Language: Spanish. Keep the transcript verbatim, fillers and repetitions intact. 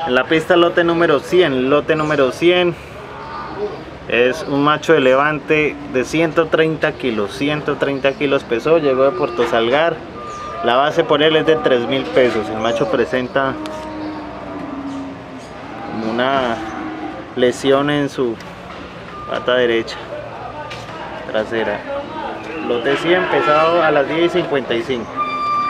En la pista lote número cien, lote número cien. Es un macho de levante de ciento treinta kilos, ciento treinta kilos pesó, llegó de Puerto Salgar. La base por él es de tres mil pesos. El macho presenta como una lesión en su pata derecha trasera. Lote cien, pesado a las diez y cincuenta y cinco.